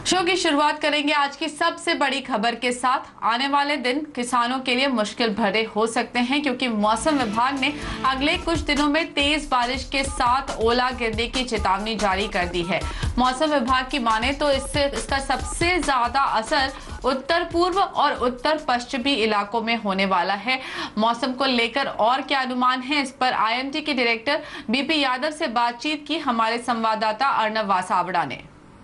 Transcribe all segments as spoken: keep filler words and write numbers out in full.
Show की शुरुआत करेंगे आज की सबसे बड़ी खबर के साथ। आने वाले दिन किसानों के लिए मुश्किल भरे हो सकते हैं क्योंकि मौसम विभाग ने अगले कुछ दिनों में तेज बारिश के साथ ओला गिरने की चेतावनी जारी कर दी है। मौसम विभाग की माने तो इससे इसका सबसे ज्यादा असर उत्तर पूर्व और उत्तर पश्चिमी इलाकों में होने वाला है। मौसम को लेकर और क्या अनुमान है, इस पर आईएमडी के डायरेक्टर बीपी यादव से बातचीत की हमारे संवाददाता अर्नब वासावड़ा ने।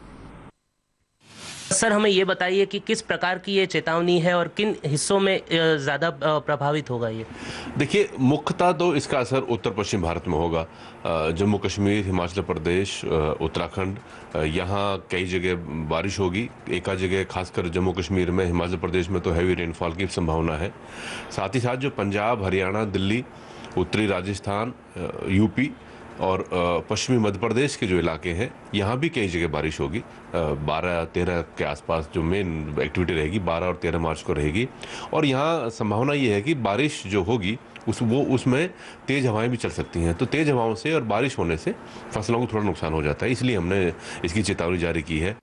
सर, हमें ये बताइए कि किस प्रकार की ये चेतावनी है और किन हिस्सों में ज़्यादा प्रभावित होगा ये? देखिए, मुख्यतः तो इसका असर उत्तर पश्चिम भारत में होगा। जम्मू कश्मीर, हिमाचल प्रदेश, उत्तराखंड, यहाँ कई जगह बारिश होगी। एक आध जगह खासकर जम्मू कश्मीर में, हिमाचल प्रदेश में तो हैवी रेनफॉल की संभावना है। साथ ही साथ जो पंजाब, हरियाणा, दिल्ली, उत्तरी राजस्थान, यूपी और पश्चिमी मध्य प्रदेश के जो इलाके हैं, यहाँ भी कई जगह बारिश होगी। बारह तेरह के आसपास जो मेन एक्टिविटी रहेगी बारह और तेरह मार्च को रहेगी। और यहाँ संभावना ये है कि बारिश जो होगी उस वो उसमें तेज़ हवाएं भी चल सकती हैं। तो तेज़ हवाओं से और बारिश होने से फसलों को थोड़ा नुकसान हो जाता है, इसलिए हमने इसकी चेतावनी जारी की है।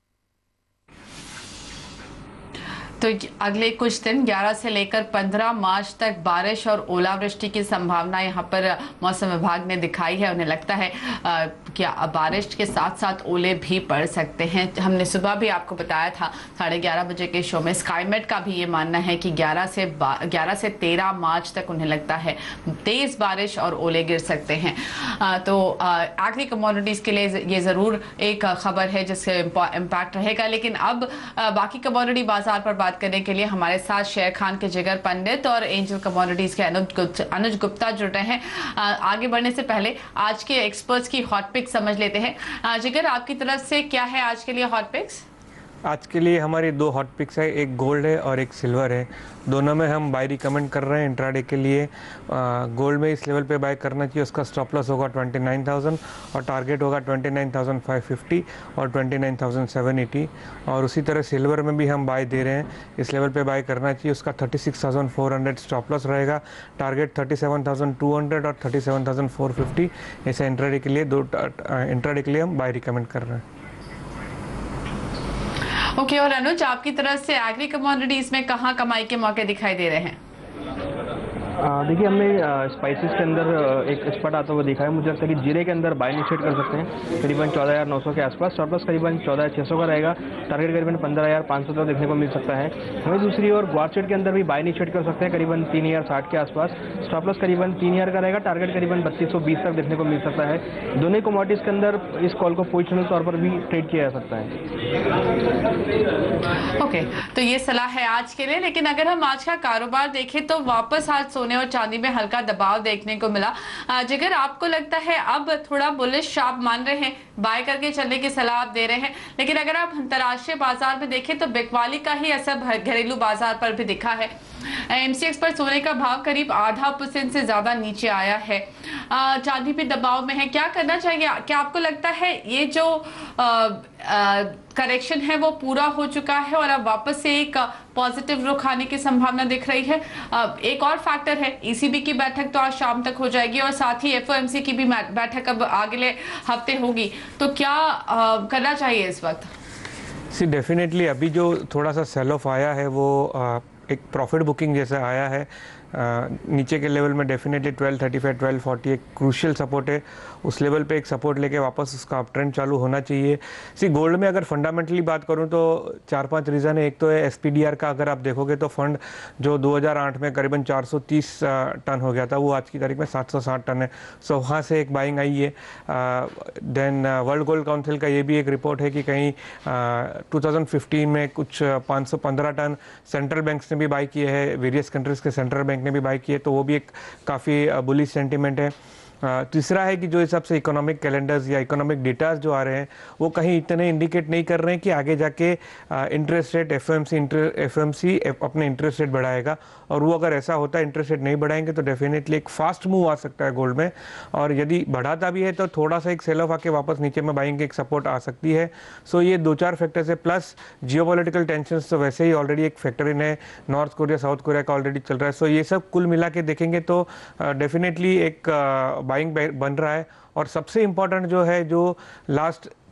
तो अगले कुछ दिन ग्यारह से लेकर पंद्रह मार्च तक बारिश और ओलावृष्टि की संभावना यहाँ पर मौसम विभाग ने दिखाई है। उन्हें लगता है आ, क्या बारिश के साथ साथ ओले भी पड़ सकते हैं। हमने सुबह भी आपको बताया था साढ़े ग्यारह बजे के शो में, स्काईमेट का भी ये मानना है कि ग्यारह से ग्यारह से तेरह मार्च तक उन्हें लगता है तेज बारिश और ओले गिर सकते हैं। आ, तो एग्री कमोडिटीज़ के लिए ये ज़रूर एक खबर है जिससे इम्पैक्ट रहेगा। लेकिन अब आ, बाकी कमोडिटी बाजार पर करने के लिए हमारे साथ शेर खान के जिगर पंडित और एंजल कमोडिटीज के अनुज गुप्ता अनुज गुप्ता जुड़ रहे हैं। आगे बढ़ने से पहले आज के एक्सपर्ट्स की हॉट पिक समझ लेते हैं। जिगर, आपकी तरफ से क्या है आज के लिए हॉट पिक्स? आज के लिए हमारी दो हॉट पिक्स है, एक गोल्ड है और एक सिल्वर है। दोनों में हम बाय रिकमेंड कर रहे हैं इंट्राडे के लिए। गोल्ड में इस लेवल पे बाय करना चाहिए, उसका स्टॉप लॉस होगा ट्वेंटी नाइन थाउजेंड और टारगेट होगा twenty nine thousand five fifty और twenty nine thousand seven eighty. और उसी तरह सिल्वर में भी हम बाय दे रहे हैं, इस लेवल पे बाय करना चाहिए, उसका thirty six thousand four hundred stop loss रहेगा, target thirty seven thousand two hundred और thirty seven thousand four fifty. ऐसे इंट्राडे के लिए दो इंट्राडे के लिए हम बाय रिकमेंड कर रहे हैं। ओके okay, और अनुज, आपकी तरफ से एग्री कमोडिटीज में कहां कमाई के मौके दिखाई दे रहे हैं? देखिए, हमने स्पाइसेस के अंदर एक स्पॉट आता हुआ देखा है। मुझे लगता है कि जीरे के अंदर बाय इनिशिएट कर सकते हैं करीबन चौदह हज़ार नौ सौ के आसपास। स्टॉप लॉस करीबन चौदह हज़ार छह सौ का रहेगा, टारगेट करीबन पंद्रह हज़ार पाँच सौ तक देखने को मिल सकता है। हमें दूसरी ओर ग्वारचेट के अंदर भी बाय इनिशिएट कर सकते हैं करीबन तीन हज़ार साठ के आसपास। स्टॉप लॉस करीबन तीन हज़ार का रहेगा, टारगेट करीबन बत्तीस सौ बीस तक देखने को मिल सकता है। दोनों कमोडिटीज़ के अंदर इस कॉल को पोजिशनल तौर पर भी ट्रेड किया जा सकता है। ओके okay, तो ये सलाह है आज के लिए। लेकिन अगर हम आज का कारोबार देखें तो वापस आज सोने और चांदी में हल्का दबाव देखने को मिला। जिगर, आपको लगता है अब थोड़ा बुलिश आप मान रहे हैं, बाय करके चलने की सलाह आप दे रहे हैं, लेकिन अगर आप अंतर्राष्ट्रीय बाजार में देखें तो बिकवाली का ही असर घरेलू बाजार पर भी दिखा है। एमसीएक्स पर सोने का भाव करीब आधा परसेंट से ज्यादा नीचे आया है, चांदी भी दबाव में है। क्या करना चाहिए? क्या आपको लगता है ये जो आ, आ, करेक्शन है वो पूरा हो चुका है और अब वापस से एक पॉजिटिव रुख आने की संभावना दिख रही है? एक और फैक्टर है, ईसीबी की बैठक तो आज शाम तक हो जाएगी और साथ ही एफओएमसी की भी बैठक अब अगले हफ्ते होगी, तो क्या आ, करना चाहिए इस वक्त? सी डेफिनेटली अभी जो थोड़ा सा सेल ऑफ आया है वो आ, एक प्रॉफिट बुकिंग जैसा आया है। आ, नीचे के लेवल में definitely twelve thirty five twelve forty एक क्रूशियल सपोर्ट है, उस लेवल पे एक सपोर्ट लेके वापस उसका अप ट्रेंड चालू होना चाहिए। सी गोल्ड में अगर फंडामेंटली बात करूं तो चार पांच रीज़न है। एक तो है एसपीडीआर का, अगर आप देखोगे तो फंड जो दो हज़ार आठ में करीबन चार सौ तीस टन हो गया था वो आज की तारीख में सात सौ साठ टन है, सो वहाँ से एक बाइंग आई है। देन वर्ल्ड गोल्ड काउंसिल का ये भी एक रिपोर्ट है कि कहीं टू थाउजेंड फिफ्टीन में कुछ पाँच सौ पंद्रह टन सेंट्रल बैंक्स ने भी बाई किए हैं, वेरियस कंट्रीज़ के सेंट्रल बैंक ने भी बाई किए, तो वो भी एक काफ़ी बुलिश सेंटीमेंट है। तीसरा है कि जो हिसाब से इकोनॉमिक कैलेंडर्स या इकोनॉमिक डेटास जो आ रहे हैं वो कहीं इतने इंडिकेट नहीं कर रहे हैं कि आगे जाके इंटरेस्ट रेट एफओएमसी एफओएमसी अपने इंटरेस्ट रेट बढ़ाएगा, और वो अगर ऐसा होता है इंटरेस्ट रेट नहीं बढ़ाएंगे तो डेफिनेटली एक फास्ट मूव आ सकता है गोल्ड में, और यदि बढ़ाता भी है तो थोड़ा सा एक सेल ऑफ आके वापस नीचे में बाइंग एक सपोर्ट आ सकती है। सो ये दो चार फैक्टर्स है, प्लस जियोपॉलिटिकल टेंशन तो वैसे ही ऑलरेडी एक फैक्टर इन है, नॉर्थ कोरिया साउथ कोरिया का ऑलरेडी चल रहा है। सो ये सब कुल मिला के देखेंगे तो डेफिनेटली एक बाइंग बन रहा है। और सबसे इम्पॉर्टेंट जो है, जो लास्ट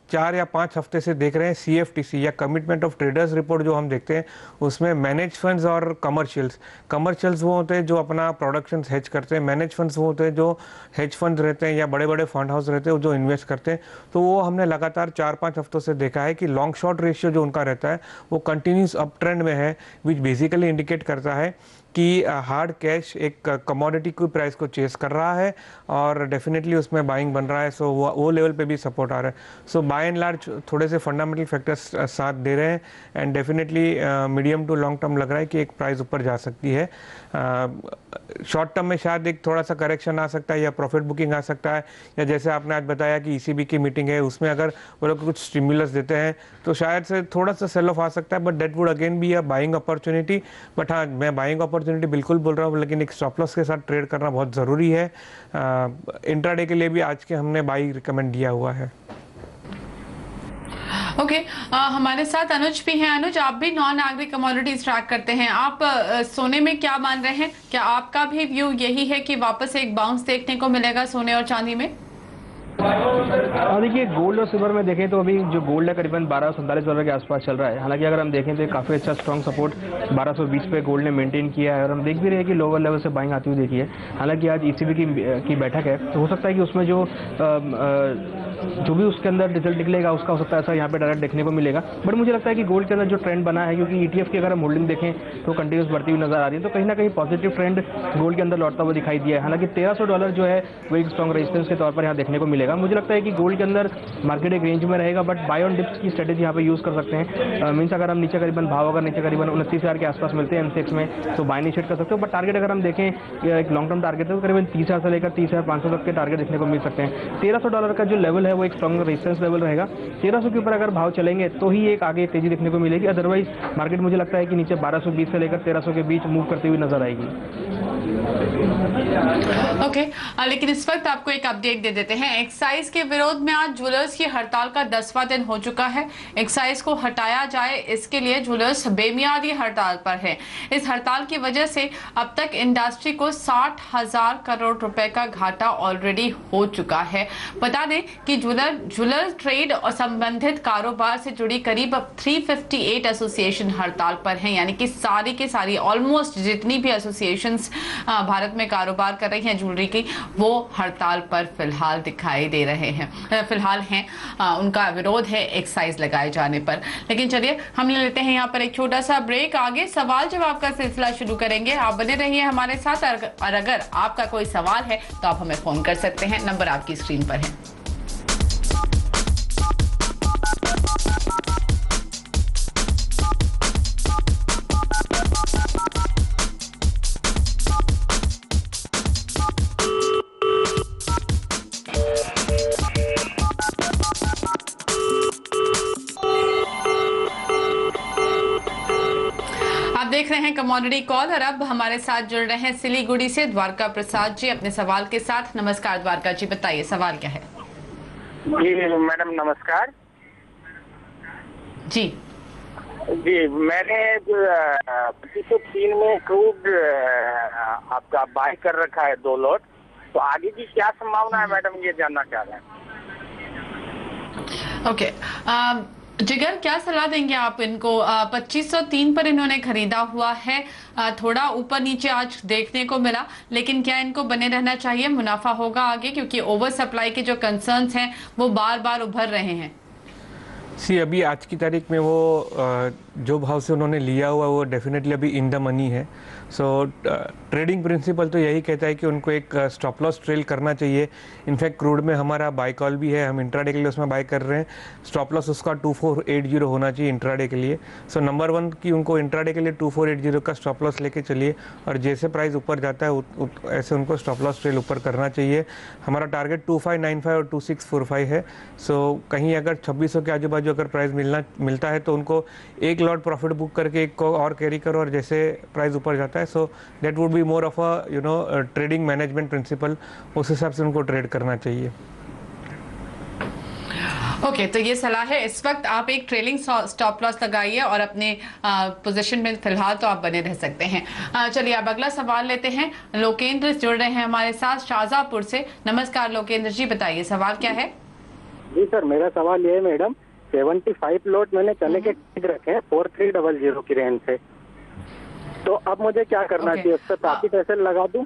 चार या पाँच हफ्ते से देख रहे हैं सी एफ टी सी या कमिटमेंट ऑफ ट्रेडर्स रिपोर्ट जो हम देखते हैं, उसमें मैनेज फंड्स और कमर्शियल्स कमर्शियल्स वो होते हैं जो अपना प्रोडक्शन हेज करते हैं, मैनेज फंड्स वो होते हैं जो हेज फंड्स रहते हैं या बड़े बड़े फंड हाउस रहते हैं जो इन्वेस्ट करते हैं। तो वो हमने लगातार चार पाँच हफ्तों से देखा है कि लॉन्ग शॉर्ट रेशियो जो उनका रहता है वो कंटिन्यूस अप ट्रेंड में है, विच बेसिकली इंडिकेट करता है कि हार्ड कैश एक कमोडिटी की प्राइस को चेस कर रहा है और डेफिनेटली उसमें बाइंग बन रहा है। सो वो वो लेवल पे भी सपोर्ट आ रहा है। सो बाय एंड लार्ज थोड़े से फंडामेंटल फैक्टर्स साथ दे रहे हैं and definitely medium to long term लग रहा है कि एक प्राइस ऊपर जा सकती है। शॉर्ट टर्म में शायद एक थोड़ा सा करेक्शन आ सकता है या प्रॉफिट बुकिंग आ सकता है, या जैसे आपने आज बताया कि ई सी बी की मीटिंग है उसमें अगर वो लोग कुछ स्टिमुलस देते हैं तो शायद से थोड़ा सा सेल ऑफ आ सकता है, but that would again be a buying opportunity. But हाँ, मैं बाइंग अपॉर्चुनिटी बिल्कुल बोल रहा हूँ, लेकिन एक स्टॉप लॉस के साथ ट्रेड करना बहुत ज़रूरी है। इंट्राडे के लिए भी आज के हमने बाई रिकमेंड दिया हुआ है। ओके okay, हमारे साथ अनुज भी हैं। अनुज, आप भी नॉन एग्री कमोडिटीज ट्रैक करते हैं, आप आ, सोने में क्या मान रहे हैं? क्या आपका भी व्यू यही है कि वापस एक बाउंस देखने को मिलेगा सोने और चांदी में? देखिए, गोल्ड और सिल्वर में देखें तो अभी जो गोल्ड है करीबन बारह सौ सैंतालीस डॉलर के आसपास चल रहा है। हालांकि अगर हम देखें तो काफ़ी अच्छा स्ट्रॉन्ग सपोर्ट बारह सौ बीस पे गोल्ड ने मेंटेन किया है और हम देख भी रहे हैं कि लोअर लेवल से बाइंग आती हुई देखी है। हालांकि आज ई सी बी की की बैठक है तो हो सकता है कि उसमें जो आ, आ, जो भी उसके अंदर रिजल्ट निकलेगा उसका हो सकता है ऐसा यहाँ पे डायरेक्ट देखने को मिलेगा। बट मुझे लगता है कि गोल्ड के अंदर जो ट्रेंड बना है, क्योंकि ई टी एफ की अगर हम होल्डिंग देखें तो कंटिन्यूस बढ़ती हुई नजर आ रही है, तो कहीं ना कहीं पॉजिटिव ट्रेंड गोल्ड के अंदर लौटता हुआ दिखाई दिया है। हालांकि तेरह सौ डॉलर जो है वो एक स्ट्रॉन्ग रेजिस्टेंस के तौर पर यहाँ देखने को मिलेगा। मुझे लगता है कि गोल्ड के अंदर मार्केट एक रेंज में रहेगा, बट बाय ऑन डिप्स की स्ट्रेटेजी यहाँ पे यूज कर सकते हैं। मीन्स अगर हम नीचे करीबन भाव अगर नीचे करीबन उनतीस हज़ार के आसपास मिलते हैं एमसेक्स में तो बाय इनिशिएट कर सकते हो। बट टारगेट अगर हम देखें एक लॉन्ग टर्म टारगेट है तो करीबन तीस हज़ार से लेकर तीस हज़ार पाँच सौ तक के टारगेट देखने को मिल सकते हैं। तेरह सौ डॉलर का जो लेवल है वो एक स्ट्रॉन्ग रेजिस्टेंस लेवल रहेगा। तेरह सौ के ऊपर अगर भाव चलेंगे तो ही एक आगे तेजी देखने को मिलेगी, अदरवाइज मार्केट मुझे लगता है कि नीचे बारह सौ बीस से लेकर तेरह सौ के बीच मूव करती हुई नजर आएगी। ओके okay, लेकिन इस वक्त आपको एक अपडेट दे देते हैं। एक्साइज के विरोध में आज ज्वेलर्स की हड़ताल का दसवां दिन हो चुका है। एक्साइज को हटाया जाए इसके लिए ज्वेलर्स बेमियादी हड़ताल पर है। इस हड़ताल की वजह से अब तक इंडस्ट्री को साठ हजार करोड़ रुपए का घाटा ऑलरेडी हो चुका है। बता दें कि ज्वेलर ज्वेलर ट्रेड और संबंधित कारोबार से जुड़ी करीब अब तीन सौ अट्ठावन एसोसिएशन हड़ताल पर हैं, यानी कि सारी की सारी ऑलमोस्ट जितनी भी एसोसिएशंस भारत में कारोबार कर रही हैं ज्वेलरी की वो हड़ताल पर फिलहाल दिखाई दे रहे हैं, फिलहाल हैं। आ, उनका विरोध है एक्साइज लगाए जाने पर। लेकिन चलिए हम ले लेते हैं यहाँ पर एक छोटा सा ब्रेक। आगे सवाल जवाब का सिलसिला शुरू करेंगे, आप बने रहिए हमारे साथ। और अगर आपका कोई सवाल है तो आप हमें फोन कर सकते हैं, नंबर आपकी स्क्रीन पर है। देख रहे हैं कमोडिटी कॉल और अब हमारे साथ जुड़ रहे हैं सिलीगुड़ी से द्वारका प्रसाद जी अपने सवाल के साथ। नमस्कार द्वारका जी, बताइए सवाल क्या है? जी मैडम नमस्कार। जी जी मैंने पच्चीस सौ तीन में क्रूड आपका बाय कर रखा है दो लॉट, तो आगे की क्या संभावना है मैडम, ये जानना चाह रहे हैं। Okay okay. जिगर, क्या सलाह देंगे आप इनको? पच्चीस सौ तीन पर इन्होंने खरीदा हुआ है, आ, थोड़ा ऊपर नीचे आज देखने को मिला, लेकिन क्या इनको बने रहना चाहिए? मुनाफा होगा आगे, क्योंकि ओवर सप्लाई के जो कंसर्न्स हैं वो बार बार उभर रहे हैं। सी अभी आज की तारीख में वो जो भाव से उन्होंने लिया हुआ वो डेफिनेटली अभी इन द मनी है। सो ट्रेडिंग प्रिंसिपल तो यही कहता है कि उनको एक स्टॉप लॉस ट्रेल करना चाहिए। इनफैक्ट क्रूड में हमारा बाय कॉल भी है, हम इंट्राडे के लिए उसमें बाय कर रहे हैं। स्टॉप लॉस उसका टू फोर एट जीरो होना चाहिए इंट्राडे के लिए। सो नंबर वन कि उनको इंट्राडे के लिए टू फोर एट जीरो का स्टॉप लॉस लेके चलिए और जैसे प्राइस ऊपर जाता है उ, उ, ऐसे उनको स्टॉप लॉस ट्रेल ऊपर करना चाहिए। हमारा target two five nine five और टू सिक्स फोर फाइव है। सो कहीं अगर छब्बीस सौ के आजू बाजू अगर प्राइस मिलना मिलता है तो उनको एक लॉट प्रॉफिट बुक करके एक को और कैरी करो और जैसे प्राइस ऊपर जाता है so that would be more of a you know trading management principle, उस हिसाब से उनको ट्रेड करना चाहिए। ओके okay, तो ये सलाह है। इस वक्त आप एक ट्रेलिंग स्टॉप लॉस लगाइए और अपने पोजीशन में फिलहाल तो आप बने रह सकते हैं। चलिए अब अगला सवाल लेते हैं। लोकेंद्र जुड़ रहे हैं हमारे साथ शाहजहांपुर से। नमस्कार लोकेंद्र जी, बताइए सवाल क्या है? जी सर, मेरा सवाल ये है मैडम, सेवेंटी फाइव लॉट मैंने चने के खरीद रखे हैं फोर थ्री डबल जीरो की रेंज से, तो अब मुझे क्या करना Okay. चाहिए? उस पर प्रॉफिट ऐसे लगा दूं?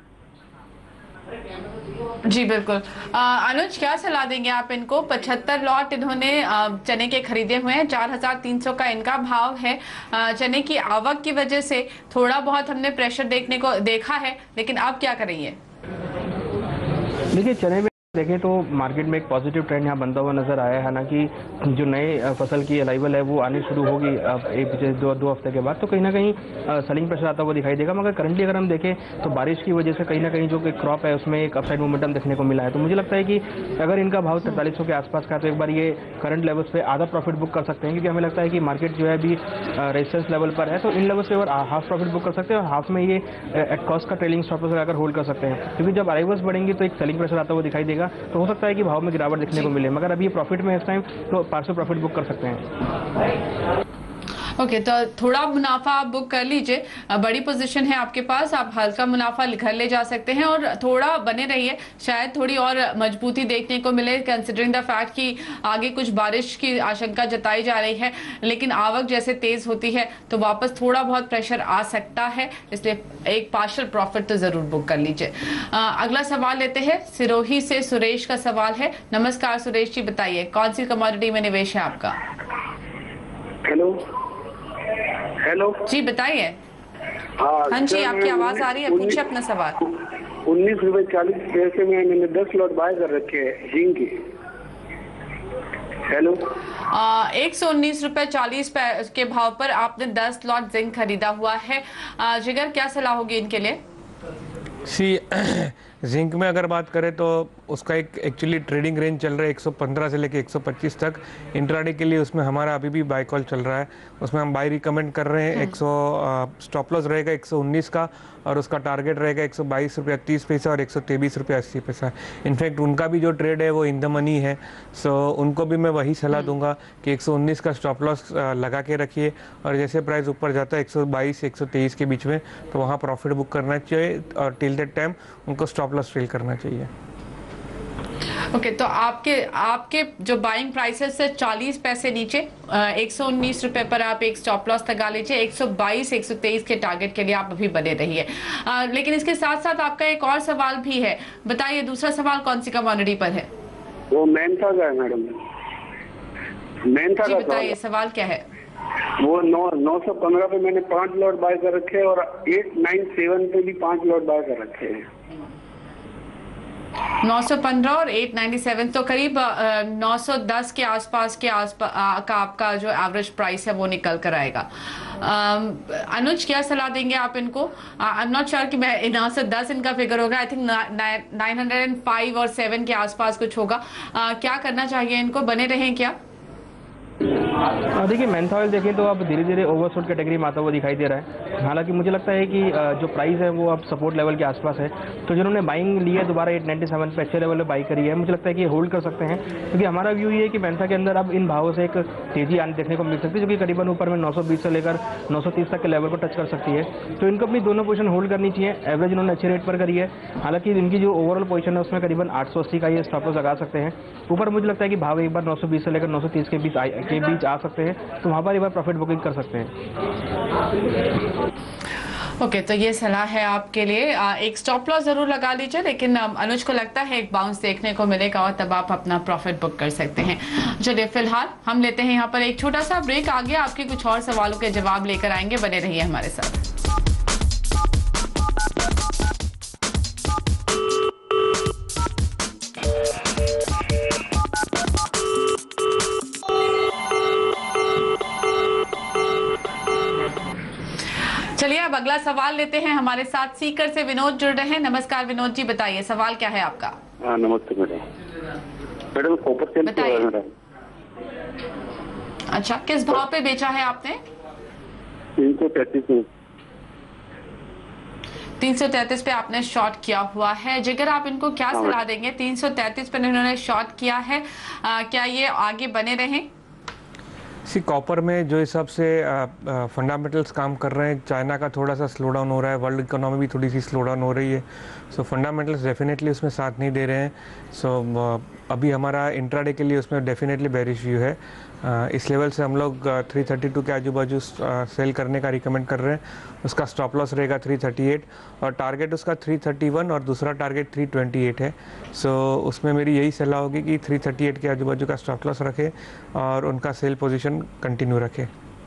जी बिल्कुल। अ, अनुज, क्या सलाह देंगे आप इनको? पचहत्तर लॉट इन्होंने अ, चने के खरीदे हुए हैं, चार हजार तीन सौ का इनका भाव है। अ, चने की आवक की वजह से थोड़ा बहुत हमने प्रेशर देखने को देखा है, लेकिन अब क्या करेंगे? देखिए, चने में देखें तो मार्केट में एक पॉजिटिव ट्रेंड यहाँ बनता हुआ नजर आया है। हालांकि जो नए फसल की अराइवल है वो आनी शुरू होगी अब एक पिछले दो दो हफ्ते के बाद, तो कहीं ना कहीं सेलिंग प्रेशर आता हुआ दिखाई देगा। मगर करंटली अगर हम देखें तो बारिश की वजह से कहीं ना कहीं जो क्रॉप है उसमें एक अपसाइड मोमेंटम देखने को मिला है। तो मुझे लगता है कि अगर इनका भाव तैंतालीस सौ के आसपास का, तो एक बार ये करंट लेवल्स पे आधा प्रॉफिट बुक कर सकते हैं, क्योंकि हमें लगता है कि मार्केट जो है अभी रेजिस्टेंस लेवल पर है, तो इन लेवल्स पे हाफ प्रॉफिट बुक कर सकते हैं और हाफ में ये एट कॉस्ट का ट्रेलिंग स्टॉप लॉस लगाकर होल्ड कर सकते हैं। क्योंकि जब अराइवल्स बढ़ेंगी तो एक सेलिंग प्रेशर आता हुआ दिखाई देगा, तो हो सकता है कि भाव में गिरावट देखने को मिले। मगर अभी ये प्रॉफिट में इस टाइम तो पार्शियल प्रॉफिट बुक कर सकते हैं। ओके okay, तो थोड़ा मुनाफा आप बुक कर लीजिए। बड़ी पोजीशन है आपके पास, आप हल्का मुनाफा घर ले जा सकते हैं और थोड़ा बने रहिए, शायद थोड़ी और मजबूती देखने को मिले, कंसिडरिंग द फैक्ट कि आगे कुछ बारिश की आशंका जताई जा रही है, लेकिन आवक जैसे तेज होती है तो वापस थोड़ा बहुत प्रेशर आ सकता है, इसलिए एक पार्शियल प्रॉफिट तो जरूर बुक कर लीजिए। अगला सवाल लेते हैं, सिरोही से सुरेश का सवाल है। नमस्कार सुरेश जी, बताइए कौन सी कमोडिटी में निवेश है आपका? हेलो हेलो जी बताइए। हाँ हाँ जी, सर, आपकी आवाज आ रही है, उन्नीस- पूछिए अपना सवाल। उन्नीस रुपए चालीस पैसे में मैंने दस लॉट बाय कर रखे हैं जिंक की। हेलो, आ, एक सौ उन्नीस रुपए चालीस के भाव पर आपने दस लॉट जिंक खरीदा हुआ है। आ, जिगर, क्या सलाह होगी इनके लिए? सी जिंक में अगर बात करें तो उसका एक एक्चुअली ट्रेडिंग रेंज चल रहा है एक सौ पंद्रह से लेकर एक सौ पच्चीस तक। इंट्राडे के लिए उसमें हमारा अभी भी बाय कॉल चल रहा है, उसमें हम बाय रिकमेंड कर रहे हैं। एक सौ स्टॉप लॉस रहेगा एक सौ उन्नीस का और उसका टारगेट रहेगा एक सौ बाईस रुपया तीस पैसा और एक सौ तेईस रुपया अस्सी पैसा। इनफैक्ट उनका भी जो ट्रेड है वो इन द मनी है, सो उनको भी मैं वही सलाह दूंगा कि एक सौ उन्नीस का स्टॉप लॉस लगा के रखिए और जैसे प्राइस ऊपर जाता है एक सौ बाईस एक सौ तेईस के बीच में, तो वहाँ प्रॉफिट बुक करना चाहिए और टिल दैट टाइम उनको स्टॉप लॉस फिल करना चाहिए। ओके okay, तो आपके आपके जो बाइंग प्राइसेस से चालीस पैसे नीचे एक सौ उन्नीस रुपए पर आप एक स्टॉप लॉस लगा लीजिए। एक सौ बाईस एक सौ तेईस के टारगेट के लिए आप अभी बने रहिए। आ, लेकिन इसके साथ साथ आपका एक और सवाल भी है, बताइए दूसरा सवाल कौन सी कमोडिटी पर है? वो मेंथा का है मैडम, मेंथा जी का बताइए, सवाल। सवाल क्या है? वो नौ नौ सौ पंद्रह पे मैंने पांच लॉट बाय कर रखे हैं और एट नाइन सेवन पे भी पांच लॉट बाय कर रखे हैं। नौ सौ पंद्रह और आठ सौ सत्तानवे, तो करीब नौ सौ दस के आसपास के आसपास का आपका जो एवरेज प्राइस है वो निकल कर आएगा। अम, अनुज, क्या सलाह देंगे आप इनको? आई एम नॉट श्योर कि मैं नौ सौ दस इनका फिगर होगा, I think nine hundred five और सेवन के आसपास कुछ होगा। आ, क्या करना चाहिए इनको, बने रहें क्या? देखिए, मेंथा ऑयल देखें तो अब धीरे धीरे ओवरशॉट कैटेगरी में आता हुआ दिखाई दे रहा है। हालांकि मुझे लगता है कि जो प्राइस है वो अब सपोर्ट लेवल के आसपास है, तो जिन्होंने बाइंग ली है दोबारा आठ सौ सत्तानवे पे अच्छे लेवल पे बाई करी है, मुझे लगता है कि होल्ड कर सकते हैं। क्योंकि हमारा व्यू ये है कि मेंथा के अंदर अब इन भावों से एक तेजी आने देखने को मिल सकती है, जो कि करीबन ऊपर में नौ सौ बीस से लेकर नौ सौ तीस तक के लेवल को टच कर सकती है। तो इनको अपनी दोनों पोजीशन होल्ड करनी चाहिए। एवरेज इन्होंने अच्छे रेट पर करी है, हालांकि इनकी जो ओवरऑल पोजीशन है उसमें करीबन आठ सौ अस्सी का ये स्टॉप लॉस लगा सकते हैं। ऊपर मुझे लगता है कि भाव एक बार नौ सौ बीस से लेकर नौ सौ तीस के बीच के बीच आ सकते हैं, तो वहाँ पर एक बार प्रॉफिट बुकिंग कर सकते हैं। ओके okay, तो ये सलाह है आपके लिए। आ, एक स्टॉप लॉस जरूर लगा लीजिए, लेकिन अनुज को लगता है एक बाउंस देखने को मिलेगा और तब आप अपना प्रॉफिट बुक कर सकते हैं। चलिए फिलहाल हम लेते हैं यहाँ पर एक छोटा सा ब्रेक, आगे आपके कुछ और सवालों के जवाब लेकर आएंगे, बने रहिए हमारे साथ। चलिए अब अगला सवाल लेते हैं, हमारे साथ सीकर से विनोद जुड़ रहे हैं। नमस्कार विनोद जी, बताइए सवाल क्या है आपका? हाँ नमस्ते मैडम। मैडम कॉपर सेल बताइए। है मेरा। अच्छा, किस भाव पे बेचा है आपने? तीन सौ तैतीस में। तीन सौ तैतीस पे आपने शॉर्ट किया हुआ है। जिगर, आप इनको क्या हाँ, सलाह देंगे? तीन सौ तैतीस पे इन्होंने शॉर्ट किया है, आ, क्या ये आगे बने रहें? सी कॉपर में जो हिसाब से फंडामेंटल्स काम कर रहे हैं, चाइना का थोड़ा सा स्लो डाउन हो रहा है, वर्ल्ड इकोनॉमी भी थोड़ी सी स्लो डाउन हो रही है, सो फंडामेंटल्स डेफिनेटली उसमें साथ नहीं दे रहे हैं। सो अभी हमारा इंट्राडे के लिए उसमें डेफिनेटली बेरिश व्यू है। आ, इस लेवल से हम लोग थ्री थर्टी टू के आजू बाजू सेल करने का रिकमेंड कर रहे हैं। उसका स्टॉप लॉस रहेगा थ्री थर्टी एट और टारगेट उसका थ्री थर्टी वन और दूसरा टारगेट थ्री ट्वेंटी एट है। सो so, उसमें मेरी यही सलाह होगी कि थ्री थर्टी एट के आजू बाजू का स्टॉप लॉस रखें और उनका सेल पोजीशन कंटिन्यू रखें।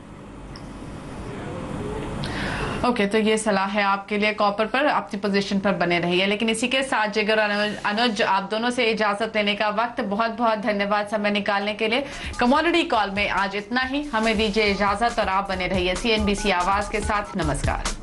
ओके okay, तो ये सलाह है आपके लिए। कॉपर पर अपनी पोजीशन पर बने रहिए। लेकिन इसी के साथ जिगर और अनुज, आप दोनों से इजाजत लेने का वक्त। बहुत बहुत धन्यवाद समय निकालने के लिए। कमोडिटी कॉल में आज इतना ही। हमें दीजिए इजाजत और आप बने रहिए सीएनबीसी आवाज के साथ। नमस्कार।